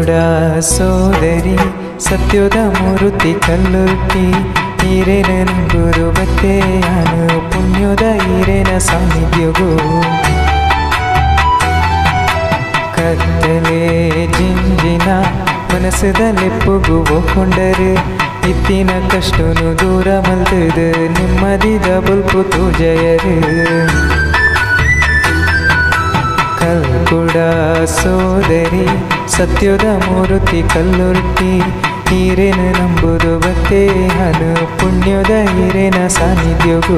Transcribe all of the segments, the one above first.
ಕಲ್ಕುಡ ಸೋದರಿ ಸತ್ಯದ ಮೂರುತಿ ಕಲ್ಲುರ್ಟಿ ಈರೇನ ನಂಬುದು ಬತ್ತೆಯಾನು ಪುಣ್ಯದ ಈರೇನ ಸಾನ್ನಿಧ್ಯವೋ ಕತ್ತಲೆ ಜಿಂಜಿನ ಮನಸ್ಸದಲ್ಲಿ ಪುಗುಕೊಂಡರು ಇತ್ತಿನ ಕಷ್ಟನು ದೂರ ಮಲ್ತದ ನೆಮ್ಮದಿದ ಬಲ್ಪುತು ಜಯರು ಕಲ್ಕುಡ ಸೋದರಿ ಸತ್ಯದ ಮೂರುತಿ ಕಲ್ಲುರ್ಟಿ ಈರೇನ ನಂಬುದು ಬತ್ತೆ ಹನು ಪುಣ್ಯದ ಈರೇನ ಸಾನ್ನಿಧ್ಯವೋ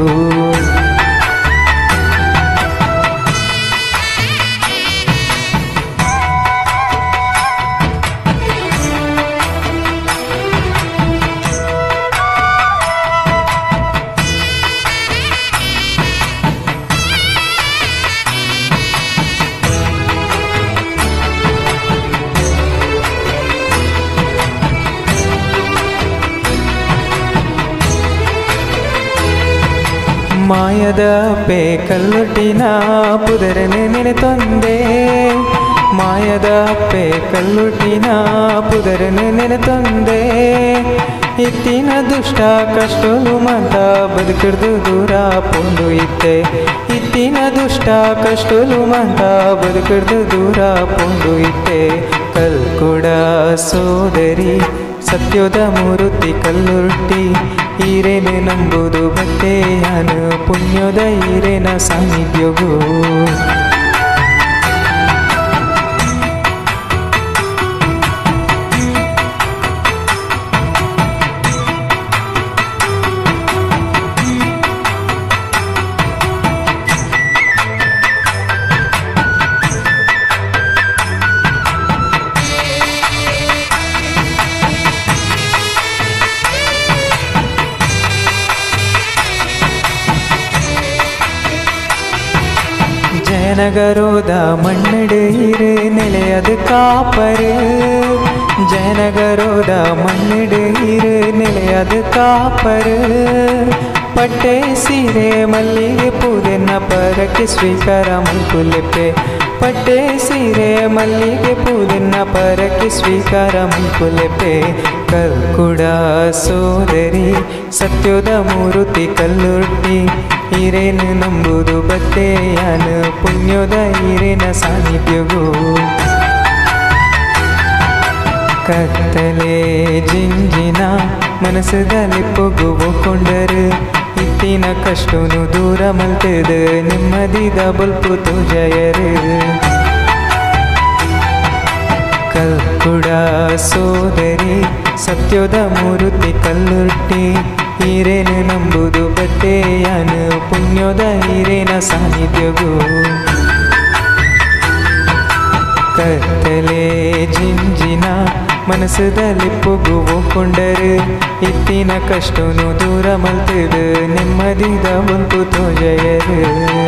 ಮಾಯದ ಪೇ ಕಲ್ಲುಟ್ಟಿನ ಪುದರನೆ ನೆನೆ ತೊಂದೆ ಮಾಯದ ಪೇ ಕಲ್ಲುಟ್ಟಿನ ಪುದರನೆ ನೆನೆ ತೊಂದೆ ಇತ್ತಿನ ದುಷ್ಟ ಕಷ್ಟಲು ಮಾತ ಬದುಕಿಡ್ದು ದೂರ ಪೊಂದು ಇತ್ತೆ ಇತ್ತಿನ ದುಷ್ಟ ಕಷ್ಟಲು ಮಾತ ಬದುಕಿಡ್ದು ದೂರ ಪೊಂದು ಇತ್ತೆ ಕಲ್ಕುಡ ಸೋದರಿ ಸತ್ಯದ ಮೂರುತಿ ಕಲ್ಲುರ್ಟಿ ಈರೇನ ನಂಬುದು ಬತ್ತೆಯಾನು ಪುಣ್ಯದ ಈರೇನ ಸಾನ್ನಿಧ್ಯವೋ ஜயநகரோத மண்ணடு இரு நிலையது காப்பரு ஜயநகரோத மண்ணடு இரு நிலையது காப்பரு ಪಟ್ಟೆ ಸೀರೆ ಮಲ್ಲಿಗೆ ಪೂದೆನ್ನ ಪರಕ್ಕೆ ಸ್ವೀಕಾರ ಮಲ್ಕುಲೆಪ್ಪೆ ಪಟ್ಟೆ ಸೀರೆ ಮಲ್ಲಿಗೆ ಪೂದೆನ್ನ ಪರಕ್ಕೆ ಸ್ವೀಕಾರ ಮಲ್ಕುಲೆಪ್ಪೆ ಕಲ್ಕುಡ ಸೋದರಿ ಸತ್ಯದ ಮೂರುತಿ ಕಲ್ಲುರ್ಟಿ ಈರೇನ ನಂಬುದು ಬತ್ತೆಯಾನು ಪುಣ್ಯದ ಈರೇನ ಸಾನ್ನಿಧ್ಯವೋ ಕತ್ತಲೆ ಜಿಂಜಿನ ಮನಸ್ಸದಲ್ಲಿ ಪುಗುಕೊಂಡರು ಇತ್ತಿನ ಕಷ್ಟನು ದೂರ ಮಲ್ತದ ನೆಮ್ಮದಿದ ಬಲ್ಪುತು ಜಯರು ಕಲ್ಕುಡ ಸೋದರಿ ಸತ್ಯದ ಮೂರುತಿ ಕಲ್ಲುರ್ಟಿ ಈರೇನ ನಂಬುದು ಬತ್ತೆಯಾನು ಪುಣ್ಯದ ಈರೇನ ಸಾನ್ನಿಧ್ಯವೋ ಕತ್ತಲೆ ಜಿಂಜಿನ ಮನಸ್ಸದಲ್ಲಿ ಪುಗುಕೊಂಡರು ಇತ್ತಿನ ಕಷ್ಟನು ದೂರ ಮಲ್ತದ ನೆಮ್ಮದಿದ ಬಲ್ಪುತು ಜಯರು